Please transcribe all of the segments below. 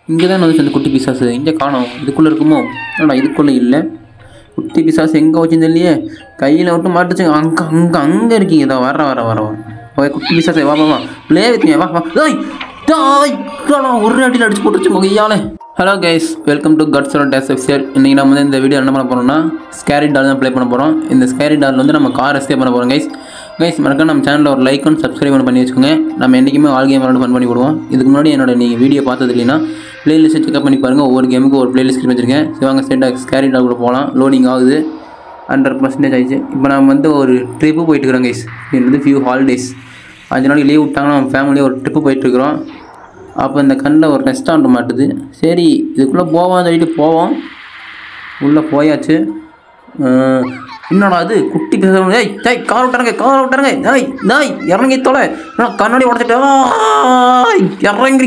இங்கே தான் வந்து அந்த குட்டி பிசாசு இங்கே காணோம். இதுக்குள்ளே இருக்குமோ? ஆனால் இதுக்குள்ளே இல்லை. குட்டி பிசாசு எங்கே வச்சுன்னு இல்லையே. கையில் விட்டு மாட்டுச்சு. அங்கே இருக்கீங்க. இதோ வர ஓகே குட்டி பிசாசு வா ப்ளே வித் மீ வா ஒரு அடியில் அடிச்சு போட்டுருச்சு கையால். ஹலோ கைஸ், வெல்கம் டு கட்ஸ் டேஸ் எஃப்சியர். இன்றைக்கி நம்ம வந்து இந்த வீடியோ என்ன பண்ண போகிறோம்னா ஸ்கேரி டால் தான் ப்ளே பண்ண போகிறோம். இந்த ஸ்கேரி டால் வந்து நம்ம கார் எஸ்கேப் பண்ண போகிறோம் கைஸ் மறக்காம நம்ம சேனலில் ஒரு லைக் அண்ட் சப்ஸ்கிரைப் பண்ணி வச்சுக்கோங்க. நம்ம என்றைக்குமே ஆல் கேம் விளாண்டு ஃபன் பண்ணி விடுவோம். இதுக்கு முன்னாடி என்னோட நீங்கள் வீடியோ பார்த்தது இல்லைன்னா ப்ளேலிஸ்ட்டை செக்அப் பண்ணி பாருங்கள். ஒவ்வொரு கேமுக்கு ஒரு ப்ளேலிஸ்ட் வச்சுருக்கேன். சிவாங்க ஸ்கேரி டால் கூட போகலாம். லோடிங் ஆகுது, 100% ஆயிடுச்சு. இப்போ நம்ம வந்து ஒரு ட்ரிப்பு போயிட்டுருக்கிறோம் கைஸ். இது வந்து ஃபியூ ஹாலிடேஸ் 5 நாளைக்கு லீவ் விட்டாங்கன்னா நம்ம ஃபேமிலியாக ஒரு ட்ரிப்பு போயிட்டுருக்குறோம். அப்போ இந்த கண்ணில் ஒரு ரெஸ்டாரண்ட் மாட்டுது. சரி இதுக்குள்ளே போவோம் சொல்லிட்டு போவோம். உள்ளே போயாச்சு. என்னடா அது குட்டி பேசுகிறவங்க. ஏய் கார் விட்டாருங்க நாய் இறங்கி தொலை. கண்ணாடி உடச்சிட்டு இறங்கி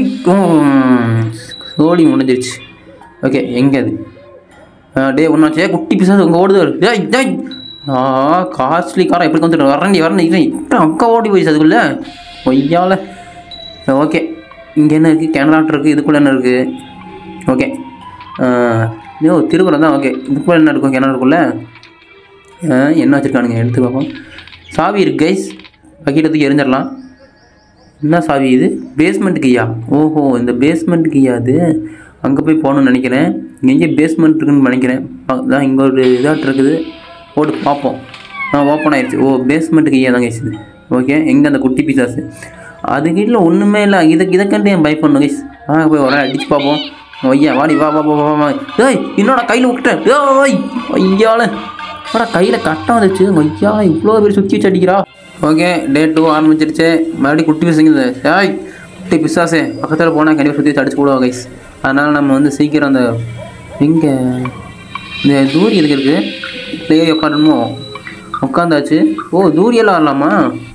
சோழி முடிஞ்சிருச்சு. ஓகே எங்கே அது டே ஒன்றாச்சே குட்டி பிசாசு உங்கள் ஓடுது. காஸ்ட்லி காரை எப்படி வந்துட்டு வரண்டி அக்கா ஓடி போயிடுச்சு அதுக்குள்ளே ஒய்யால். ஓகே இங்கே என்ன இருக்குது? கேனராட் இருக்குது. இதுக்குள்ளே என்ன இருக்குது? ஓகே திருக்குறள் தான். ஓகே இதுக்குள்ளே என்ன இருக்கும்? கேனராக்குள்ளே என்ன வச்சுருக்கானுங்க எடுத்து பார்ப்போம். சாவி இருக்குது கைஸ். பக்கெட்டுக்கு எரிஞ்சிடலாம். என்ன சாவி இது? பேஸ்மெண்ட் கீயா? ஓஹோ இந்த பேஸ்மெண்ட் கீயா? அது அங்கே போய் போகணுன்னு நினைக்கிறேன். இங்கே எங்கே பேஸ்மெண்ட் இருக்குன்னு நினைக்கிறேன். தான் இங்கே ஒரு இதாட்டு இருக்குது. போட்டு பார்ப்போம். ஓப்பன் ஆகிடுச்சு. ஓ பேஸ்மெண்ட் கீயா தான் கைஸ் இது. ஓகே எங்கே அந்த குட்டி பிசாசு? அது வீட்டில் ஒன்றுமே இல்லை. இதை கண்டு என் பயப்படணும் கைஸ். போய் ஒரு அடிச்சு பார்ப்போம். ஐயா வாடி வா. ஏய் என்னோட கையில் விட்டுட்டேன். ஐயால கையில் கட்டம் வந்துச்சு. ஐயா இவ்வளோ பேர் சுற்றி வச்சு அடிக்கிறா. ஓகே டே 2 ஆரம்பிச்சிருச்சு. மறுபடியும் குட்டி பிசாசுங்க. குட்டி பிசாசே பக்கத்தில் போனால் கண்டிப்பாக சுற்றி வச்சு அடிச்சு போடுவோம் கைஸ். அதனால் நம்ம வந்து சீக்கிரம் அந்த எங்கே இந்த தூரி எதுக்கு இருக்குது? பிளேயர் உட்காரணுமோ? உட்காந்தாச்சு. ஓ தூரியெல்லாம் ஆடலாமா?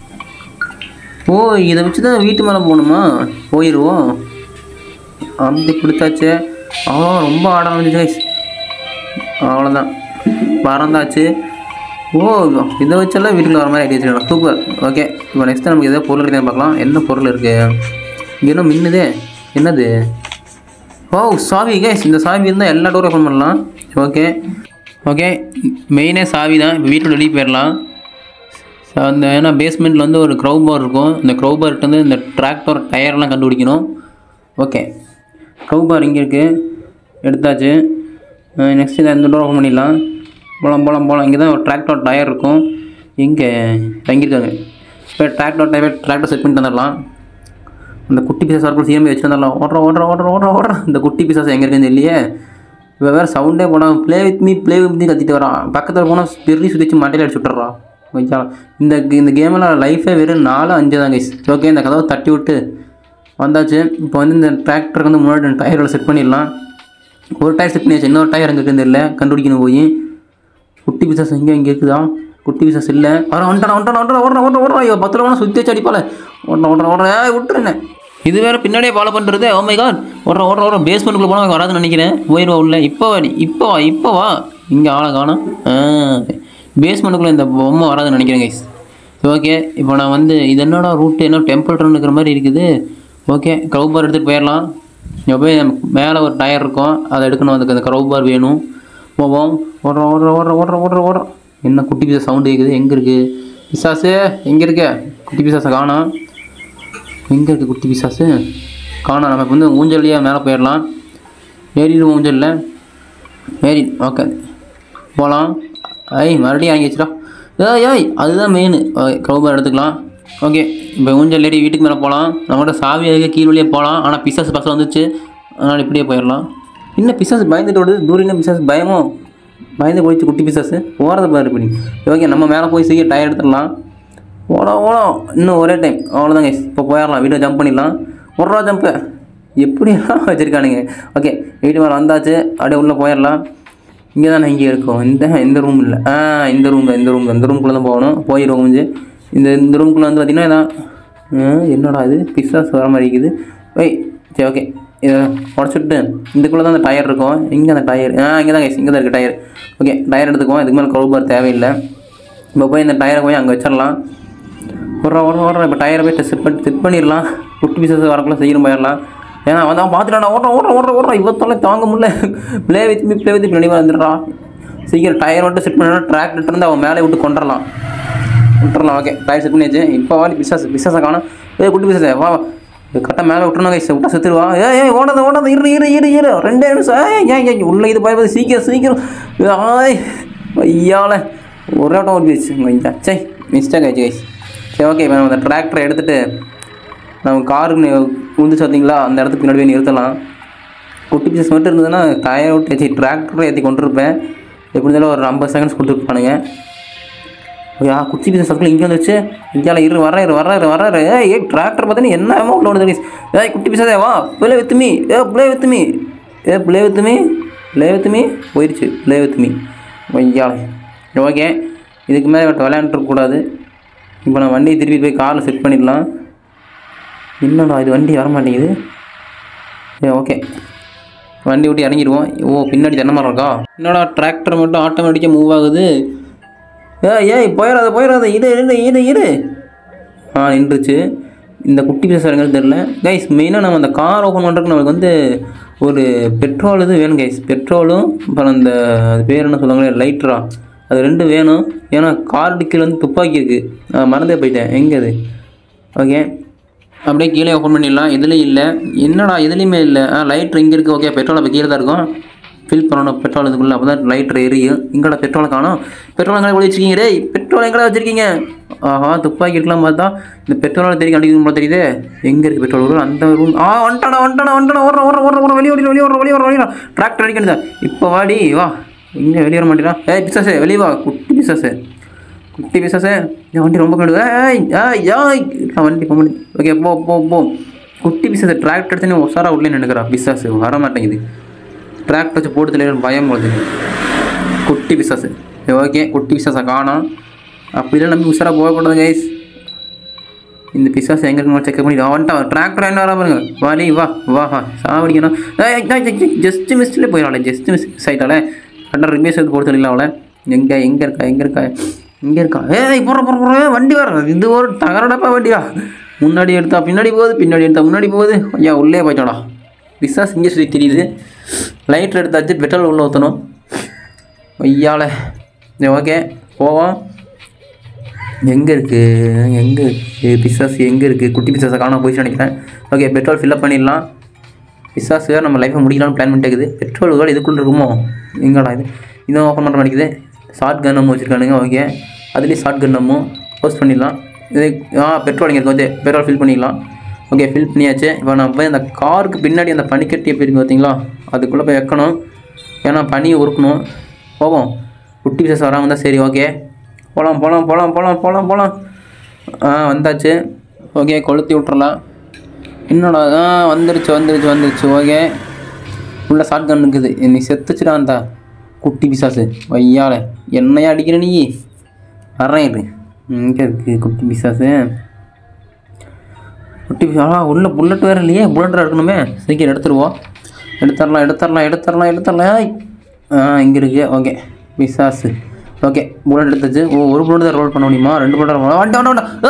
ஓ இதை வச்சு தான் வீட்டு மேலே போகணுமா? போயிடுவோம். அப்படி பிடிச்சாச்சு. ரொம்ப ஆட ஆரம்பிச்சு கைஸ். அவ்வளோதான் பறந்தாச்சு. ஓ இதை வச்செல்லாம் வீட்டுக்குள்ள வர மாதிரி ஐடியா வச்சுக்கலாம். சூப்பர். ஓகே இப்போ நெக்ஸ்ட்டு நமக்கு எதாவது பொருள் இருக்குதுன்னு பார்க்கலாம். என்ன பொருள் இருக்குது? இங்கே என்ன மின்னுதே? என்னது? ஓ சாவி கைஸ். இந்த சாவி இருந்தால் எல்லா டோரும் ஓப்பன் பண்ணலாம். ஓகே மெயினே சாவி தான். இப்போ வீட்டில் வெளியே போயிடலாம். அந்த ஏன்னா பேஸ்மெண்ட்டில் வந்து ஒரு க்ரௌ பார் இருக்கும். இந்த க்ரௌ பார்ட்டு வந்து இந்த டிராக்டர் டயர்லாம் கண்டுபிடிக்கணும். ஓகே க்ரௌ பார் இங்கே இருக்குது. எடுத்தாச்சு. நெக்ஸ்ட் இதை இந்த டோர் ஓப்பன் பண்ணிடலாம். போகலாம். இங்கே தான் ஒரு டிராக்டர் டயர் இருக்கும். இங்கே தங்கியிருக்காங்க. இப்போ டிராக்டர் செட் பண்ணிட்டு வந்துடலாம். அந்த குட்டி பீசா சர்க்கிள் சிஎம்பி வச்சு வந்துடலாம். ஓடுற இந்த குட்டி பீசாஸ் எங்கே இருக்குன்னு இல்லையே. இப்போ வேறு சவுண்டே போனால் ப்ளே வித் மீ கத்திட்டு வரான். பக்கத்தில் போனால் பெரிய சுற்றிச்சு மண்டையில் அடிச்சு விட்டுறான். ஓகே இந்த கேமெல்லாம் லைஃபே வெறும் 4-5 தான் கைஸ். ஓகே இந்த கதவை தட்டி விட்டு வந்தாச்சு. இப்போ வந்து இந்த டிராக்டருக்கு வந்து முன்னாடி டயரோட செட் பண்ணிடலாம். ஒரு டயர் செட் பண்ணியாச்சு. இன்னொரு டயர் எங்கே இருக்குன்னு தெரியல, கண்டுபிடிக்கணும் போய். குட்டி பிசாஸ் இங்கே இருக்குதா? குட்டி பிசாஸ் இல்லை. ஓடுறா ஐயோ 10 ரூபா சுற்றி வச்சு அடிப்பால. ஓடுற விட்டுருங்க. இது வேறு பின்னாடியே ஃபாலோ பண்ணுறது. Oh my God. ஓடுற பேஸ்மெண்ட்டுக்குள்ளே போனால் வராதுன்னு நினைக்கிறேன். போயிடுவா உள்ள. இப்போ வா. இங்கே ஆளை காணும். பேஸ்மெண்ட்டுக்குள்ளே இந்த பொம்மை வராதுன்னு நினைக்கிறேன் கைஸ். ஓகே இப்போ நான் வந்து இது என்னோட ரூட்டு என்ன டெம்பிள் ரன் இருக்கிற மாதிரி இருக்குது. ஓகே க்ரௌ பார் எடுத்துகிட்டு போயிடலாம். இப்போ போய் மேலே ஒரு டயர் இருக்கும், அதை எடுக்கணும். அதுக்கு அந்த க்ரௌ பார் வேணும். போவோம். ஓடுற என்ன குட்டி பிசாஸ் சவுண்டு கேட்குது? எங்கே இருக்குது பிசாஸு? எங்கே இருக்க குட்டி பிசாஸை காணோம். எங்கே இருக்குது குட்டி பிசாஸு? காணோம். நம்ம இப்போ வந்து ஊஞ்சல்லையே மேலே போயிடலாம். ஏறிடுவோம் ஊஞ்சலில். ஓகே போகலாம். மறுபடியும் இறங்கி வச்சுடா. அதுதான் மெயின். க்ரௌ பார் எடுத்துக்கலாம். ஓகே இப்போ ஊஞ்சல் ஏறி வீட்டுக்கு மேலே போகலாம். நம்மகிட்ட சாவி அதுக்கு கீழ் வழியே போகலாம். ஆனால் பிசாஸ் பசங்க வந்துச்சு. அதனால் இப்படியே போயிடலாம். இன்னும் பிசாஸ் பயந்துட்டு ஓடுது. தூரம் பிசாஸ் பயந்து போயிடுச்சு குட்டி பிசாஸ். போகிறத பாரு இப்படி. ஓகே நம்ம மேலே போய் சீக்கிரம் டயர் எடுத்துடலாம். ஓடும் இன்னும் ஒரே டைம். அவ்வளோதான் கைஸ். இப்போ போயிடலாம். வீட்டை ஜம்ப் பண்ணிடலாம். ஒரு ஜம்ப்பு எப்படியெல்லாம் வச்சுருக்கானுங்க. ஓகே வீட்டு மேலே வந்தாச்சு. அப்படியே உள்ளே போயிடலாம். இங்கே தானே இங்கே இருக்கும். இந்த ரூம் இல்லை. இந்த ரூம்குள்ளே தான் போகணும். போயிடுவோம் கொஞ்சம். இந்த ரூம்குள்ளே வந்து பார்த்திங்கன்னா என்னடா இது பிசாஸ் வர மாதிரி இருக்குது. சரி ஓகே இதை உடச்சிட்டு இதுக்குள்ளே தான் அந்த டயர் இருக்கும். இங்கே அந்த டயர் இங்கே தான் இங்கே தான் இருக்குது டயர். ஓகே டயர் எடுத்துக்குவோம். இதுக்கு மேலே க்ரௌ பார் தேவையில்லை. இப்போ போய் இந்த டயரை போய் அங்கே வச்சிடலாம். ஓடுற இப்போ டயரை போய் செட் பண்ணிடலாம். குட்டி பிசாஸ் வரக்குள்ள சீக்கிரம் போயிடலாம். ஏன்னா அவன் பார்த்துட்டான் ஓடுறான் இவத்தோட தாங்க முடியல. ப்ளே வித் பின்னாடி வந்துடுறான். சீக்கிரம் டயர் மட்டும் செட் பண்ணா டிராக்டர் இருந்து அவன் மேலே விட்டு கொண்டுடலாம். ஓகே டயர் செட் பண்ணியாச்சு. இப்போ வாடி பிசாஸை காணும். குட்டி பிசாஸே வா கரெக்டாக மேலே விட்டுருணும் கைஸ். விட்டா செத்துருவா. ஓடாத இரு 2 நிமிஷம். ஏன் உள்ள இது பயப்பது சீக்கிரம் ஐயால ஒரே ஆட்டம் ஓடிச்சு. சே மிஸ்டேக் ஆயிடுச்சு கைஸ். சரி ஓகே இப்போ நம்ம அந்த டிராக்டரை எடுத்துகிட்டு நம்ம காருக்கு உந்துச்சு பார்த்தீங்களா அந்த இடத்துக்கு பின்னாடி போய் நிறுத்தலாம். குட்டி பீசஸ் மட்டும் இருந்ததுன்னா டயர் விட்டு டிராக்டரை ஏற்றி கொண்டிருப்பேன். எப்படி இருந்தாலும் ஒரு 50 செகண்ட்ஸ் கொடுத்துருப்பானுங்க. குட்டி பீசஸ் சர்க்கிள் இங்கே வந்துச்சு. இங்கே வர்றாரு. டிராக்டர் பார்த்தீங்கன்னா என்ன அமௌண்ட் ஓடுது. குட்டி பீசஸே வா ப்ளே வித் மீ போயிடுச்சு. ப்ளே வித் மீ ஐயால. ஓகே இதுக்கு மேலே விளையாண்டுருக்கக்கூடாது. இப்போ நான் வண்டியை திருப்பி போய் காரில் செட் பண்ணிடலாம். என்னடா இது வண்டி வர மாட்டேங்குது. ஓகே வண்டி விட்டு இறங்கிடுவோம். பின்னாடி தென்னை மரம் இருக்கா. என்னடா டிராக்டர் மட்டும் ஆட்டோமேட்டிக்காக மூவ் ஆகுது. போயிடாத இரு நின்றுச்சு. இந்த குட்டி பீசஸ் இறங்குறது தெரில கைஸ். மெயினாக நம்ம அந்த கார் ஓப்பன் பண்ணுறதுக்கு நம்மளுக்கு வந்து ஒரு பெட்ரோல் இது வேணும் கைஸ். பெட்ரோலும் அப்புறம் அந்த அது பேர் என்ன சொல்லுவாங்களே லைட்ரா, அது 2 வேணும். ஏன்னா கார் டிக்கில் வந்து துப்பாக்கி இருக்குது. மறந்தே போயிட்டேன் எங்கே அது. ஓகே அப்படியே கீழே ஓப்பன் பண்ணிடலாம். எதுலேயும் இல்லை. என்னடா எதுலேயுமே இல்லை. லைட்ரு இங்கே இருக்குது. ஓகே பெட்ரோல் அப்போ கீழே தான் இருக்கும். ஃபில் பண்ணணும் பெட்ரோல் இதுக்குள்ளே. அப்போ தான் லைட்ரு எரியும். இங்கடா பெட்ரோலை காணும். பெட்ரோல் எங்கே வச்சுருக்கீங்க டே? பெட்ரோல் எங்கடா வச்சுருக்கீங்க? துப்பாக்கி இருக்கலாம் பார்த்தா இந்த பெட்ரோலை தெரியும் அடிக்கணும் போல தெரியுது. எங்கே இருக்குது பெட்ரோல் ரூம்? அந்த ரூம். வந்துட்டானா ஓடுற வெளியே டிராக்டர் அடிக்கணுதா. இப்போ வாடி வா. இங்கே வெளியே வர மாட்டேறான். பிசாசே வெளியே வா. குட்டி பிசாசே வண்டி ரொம்ப கண்டுது. வண்டி போக முடியும். ஓகே போ. குட்டி பிசாசு டிராக்டர் எடுத்து உசாரா உள்ளே நினைக்கிறா. பிசாசு வர மாட்டேங்குது. டிராக்டர் வச்சு போட்டு தெளிவு பயம் போகுது குட்டி பிசாசு. ஓகே குட்டி பிசாசை காணோம். அப்படிலாம் நம்பி உசாராக போகக்கூடாது கைஸ். இந்த பிசாசு எங்கே இருக்குன்னு செக் பண்ணி வந்துட்டான். டிராக்டர் என்ன வர பாருங்க. வாலி வா சாவடிக்கணும். ஜஸ்ட் மிஸ்லேயே போயிடலாம். ஜஸ்ட் மிஸ் ஆகிட்டாலே கரெக்டாக ரிமேஸ் எடுத்து போட்டு தெரியல அவளை. எங்கே இருக்கா போடுற வண்டி வர. இது ஒரு தகரடப்பா வண்டியா. முன்னாடி எடுத்தா பின்னாடி போகுது. ஐயா உள்ளே போயிட்டாடா. பிசாஸ் இங்கே சுற்றி தெரியுது. லைட்டர் எடுத்தாச்சு. பெட்ரோல் உள்ளே ஊற்றணும் ஐயால. ஓகே போவோம். எங்கே இருக்குது பிசாஸ் எங்கே இருக்குது? குட்டி பிசாஸை காணாமல் போயிடுச்சு நினைக்கிறேன். ஓகே பெட்ரோல் ஃபில்லப் பண்ணிடலாம். பிசாஸ் வேறு நம்ம லைஃப்பை முடிக்கலாம்னு பிளான் பண்ணிட்டேக்குது. பெட்ரோல் வேறு இதுக்குள்ளே இருக்குமோ? எங்கடா இதுவும் ஓப்பன் பண்ணுற மாட்டேங்குது. ஷார்ட் கன் நம்ம வச்சுருக்கானுங்க. ஓகே அதுலேயும் ஷார்ட் கன் நம்ம போஸ்ட் பண்ணிடலாம். இது பெட்ரோல் இங்கே இருக்குது. பெட்ரோல் ஃபில் பண்ணிடலாம். ஓகே ஃபில் பண்ணியாச்சு. இப்போ நான் போய் அந்த காருக்கு பின்னாடி அந்த பனிக்கட்டி எப்படி இருக்குது பார்த்தீங்களா, அதுக்குள்ளே போய் வைக்கணும். ஏன்னா பனியை உருக்கணும். போவோம். குட்டி பிசாஸ் வராமல் இருந்தால் சரி. ஓகே போகலாம். வந்தாச்சு. ஓகே கொளுத்தி விட்றலாம். என்னடா வந்துருச்சு. ஓகே உள்ள ஷார்ட் கன் இருக்குது. நீ செத்துச்சுடா அந்த குட்டி பிசாசு. வையால என்னையா அடிக்கிற நீ? வரேன் இது இங்கே இருக்குது குட்டி பிசாசு. குட்டி உள்ள புல்லட் வேறு இல்லையே. புல்லட் இருக்கணுமே. சீக்கிரம் எடுத்துருவோம். எடுத்துடலாம். இங்கே இருக்குது. ஓகே பிசாசு. ஓகே புல்லட் எடுத்துச்சு. ஒரு புல்லட் தான் ரோல் பண்ண முடியுமா? 2 புல்லட்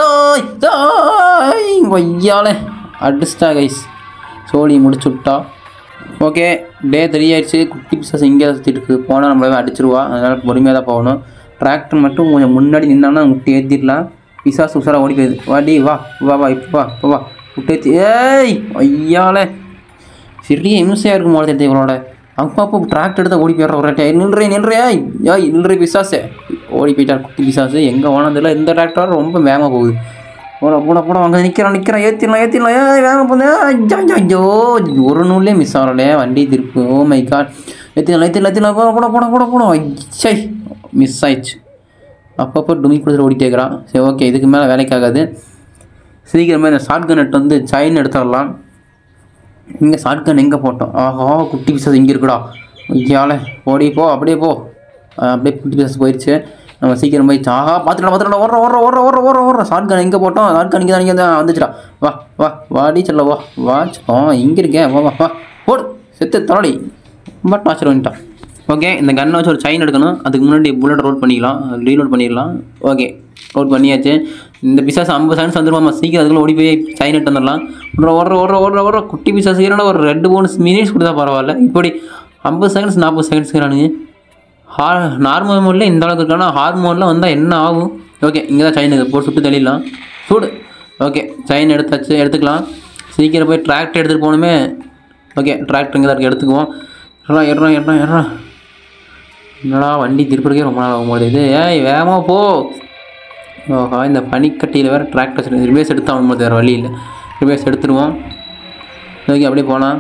வையால அடிச்சிட்டா கைஸ். சோழி முடிச்சு விட்டா. ஓகே டே 3 ஆயிடுச்சு. குட்டி பிசாஸ் இங்கே சுற்றிட்டு இருக்குது. போனால் நம்மளவே அடிச்சிருவா. அதனால் பொறுமையாக தான் போகணும். டிராக்டர் மட்டும் கொஞ்சம் முன்னாடி நின்னான்னா முட்டி ஏற்றிடலாம். பிசாஸ் உசாராக ஓடி போயிடுது. வாடி வா இப்போ வா முட்டை ஏற்றி. ஐயால சரியா இம்சையாக இருக்கும் போல தெரியுது இவளோட. அப்போ டிராக்டர் எடுத்தால் ஓடி போயிடுற. ஒரு நில்றே பிசாசே. ஓடி போயிட்டார் குட்டி பிசாசு. எங்கே ஓனதில்லை. இந்த டிராக்டர் ரொம்ப வேகமாக போகுது. போட அங்கே நிற்கிறான். ஏற்றிடலாம். வேகமாக போகுது. ஐயோ ஒரு நூல்லே மிஸ் ஆகலே. வண்டி திருப்பு. Oh my God. ஏற்றிடலாம். போட ஐச்சை மிஸ் ஆயிடுச்சு. அப்பப்போ டுமி கொடுத்துட்டு ஓடிட்டே இருக்கிறான். சரி ஓகே இதுக்கு மேலே வேலைக்கு ஆகாது. சீக்கிரமாக இந்த ஷார்ட் கன் வந்து சைன் எடுத்துடலாம். இங்கே ஷார்ட் கன் எங்கே போட்டோம்? குட்டி பிசாஸ் இங்கே இருக்குடா. ஐயால அப்படியே போ. அப்படியே குட்டி பிசாஸ் போயிடுச்சு. நம்ம சீக்கிரம் போயிடுச்சு. பார்த்துக்கலாம். ஓடுற ஷார்ட் கன் எங்கே போட்டோம்? ஷார்ட் கன் இங்கே தான் வந்துச்சுடா. வாடி சொல்ல வா இங்கே இருக்கேன். வா போடு செத்து தரடி. ரொம்ப டார்ச்சர் வந்துட்டான். ஓகே, இந்த கன்னை வச்சு ஒரு செயின் எடுக்கணும். அதுக்கு முன்னாடி புல்லட் ரோட் பண்ணிக்கலாம், ரீலோட் பண்ணிடலாம். ஓகே, ரோட் பண்ணியாச்சு. இந்த பிசாஸ் 50 செகண்ட்ஸ் வந்துருவாமா, சீக்கிரம் அதுக்குள்ள ஓடி போய் செயின் எடுத்து வந்துடலாம். ஓடுற குட்டி பிசாஸ் ஏன்னா ஒரு 2 போனஸ் மினிட்ஸ் கொடுத்தா பரவாயில்ல. இப்படி 50 செகண்ட்ஸ் 40 செகண்ட்ஸ்க்கு நார்மல் மோடில் இந்த அளவுக்கு இருக்கானா, ஹார்ட் மோடில் வந்தால் என்ன ஆகும்? ஓகே, இங்கே தான் செயின் போட்டு சுட்டு தள்ளிடலாம். சூடு. ஓகே, செயின் எடுத்துக்கலாம். சீக்கிரம் போய் டிராக்டர் எடுத்துகிட்டு போகணுமே. ஓகே, டிராக்டர் இங்கே தான் இருக்குது, எடுத்துக்குவோம். ஏறா என்னடா வண்டி திருப்பதிக்கே ரொம்ப நாள் ஆகும் போது இது. வேகமாக போ. ஓஹா, இந்த பனிக்கட்டியில் வேறு டிராக்டர் ரிவேஸ் எடுத்து ஆகும்போது வேறு வழி இல்லை. ரிவேஸ் எடுத்துருவோம். ஓகே, அப்படியே போனால்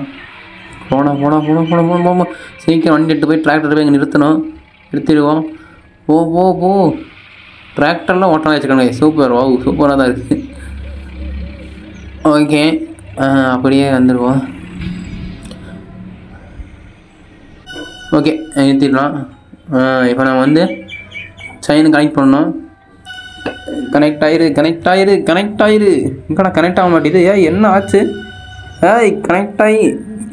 சீக்கிரம் வண்டி எடுத்து போய் டிராக்டர் போய் இங்கே நிறுத்திடுவோம். போ டிராக்டர்லாம் ஓட்டலாம் வச்சுக்கோங்க. சூப்பர், சூப்பராக தான் இருக்குது. ஓகே, அப்படியே வந்துடுவோம். ஓகே, நிறுத்திடலாம். இப்போ நம்ம வந்து செயின் கனெக்ட் பண்ணோம். கனெக்ட் ஆயிரு. இங்கடா கனெக்ட் ஆக மாட்டேது. என்ன ஆச்சு? கனெக்ட் ஆகி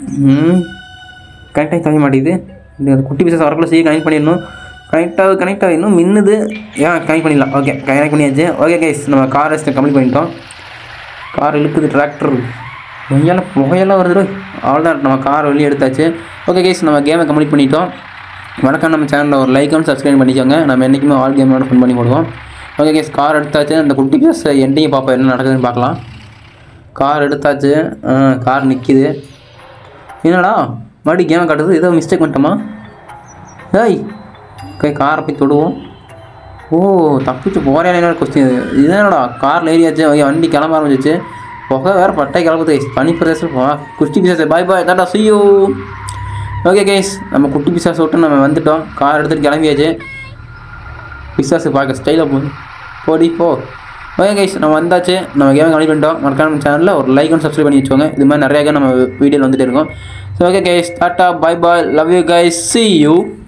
தர மாட்டேங்குது. இந்த குட்டி பிசாஸ் வரக்குள்ள சீக்கிரம் கனெக்ட் பண்ணிடணும். கனெக்ட் ஆகி இன்னும் மின்னுது. கனெக்ட் பண்ணிடலாம். ஓகே, கனெக்ட் பண்ணியாச்சு. ஓகே கைஸ், நம்ம கார் ரெஸ்ட்டை கம்ப்ளீட் பண்ணிட்டோம். கார் இழுக்குது டிராக்டர். புகையெல்லாம் வருது. அவ்வளோதான், நம்ம கார் வெளியே எடுத்தாச்சு. ஓகே கைஸ், நம்ம கேமை கம்ப்ளீட் பண்ணிட்டோம். வணக்கம், நம்ம சேனலில் ஒரு லைக் அண்ட் சப்ஸ்கிரைப் பண்ணிக்கோங்க. நம்ம என்றைக்குமே ஆல் கேமோட ஃபன் பண்ணி போடுவோம். ஓகே கைஸ், கார் எடுத்தாச்சு. அந்த குட்டி பிசாஸ் எண்டையும் பார்ப்போம், என்ன நடக்குதுன்னு பார்க்கலாம். கார் எடுத்தாச்சு. கார் நிற்கிது. என்னடா மறுபடியும் கேமை காட்டுது? ஏதோ மிஸ்டேக் பண்ணிட்டோமா? ஓகே, காரை போய் தொடுவோம். தப்பிச்சு போகிறேன். என்ன கொஸ்டின் இது? என்னடா காரில் ஏறியாச்சு. ஓகே, வண்டி கிளம்ப ஆரம்பிச்சிச்சு. புகை வேறு பட்டை கிளம்புது. பனி பிரதேசம் குட்டி பிசாஸ் பாய் தாட்டா செய்யோ. ஓகே கைஸ், நம்ம குட்டி பிசாஸ் விட்டு நம்ம வந்துட்டோம். கார் எடுத்துகிட்டு கிளம்பியாச்சு. பிசாஸ் பார்க்க ஸ்டைலாக போ. ஓகே கைஸ், நம்ம வந்தாச்சு. நம்ம கேம் கம்ப்ளீட் பண்ணிட்டோம். மறக்காம நம்ம சேனலில் ஒரு லைக் அண்ட் சப்ஸ்கிரைப் பண்ணி வச்சுக்கோங்க. இது மாதிரி நிறையா நம்ம வீடியோவில் வந்துட்டு இருக்கோம். So okay guys, tata bye, love you guys, see you.